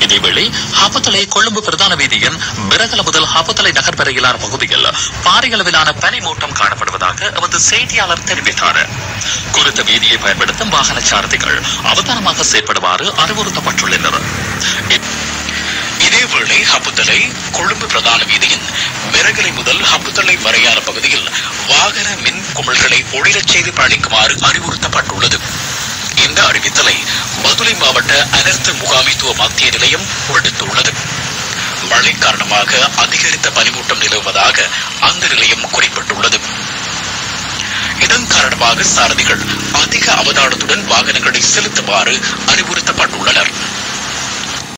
இதேவேளை ஹாபத்தலை கொழும்பு பிரதான வீதியின் மிரகல முதல் ஹாபத்தலை நகர் வரையிலான பகுதியில் பாரிய அளவிலான பனிமூட்டம் காணப்படுவதாக எமது செய்தியாளர் தெரிவித்தார். குறித்த வீதியை பயன்படுத்தும் வாகன சாரதிகள் அவதானமாக செயற்படுமாறு அறிவுறுத்தப்பட்டுள்ளனர். இதேவேளை ஹபுத்தலை கொழும்பு பிரதான வீதியின் மிரகலை முதல் ஹபுத்தலை வரையான பகுதியில் வாகன மின் குமிழ்களை ஒளிரச் செய்து பணிக்குமாறு அறிவுறுத்தப்பட்டுள்ளது. இந்த அறிவித்தலை மதுரை மாவட்ட அனர்த்த முகாமைத்துவ மத்திய நிலையம் விடுத்துள்ளது. மழை காரணமாக அதிகரித்த பனிமூட்டம் நிலவுவதாக அந்த நிலையம் குறிப்பிட்டுள்ளது. இதன் காரணமாக சாரதிகள் அதிக அவதானத்துடன் வாகனங்களை செலுத்துமாறு அறிவுறுத்தப்பட்டுள்ளனர்.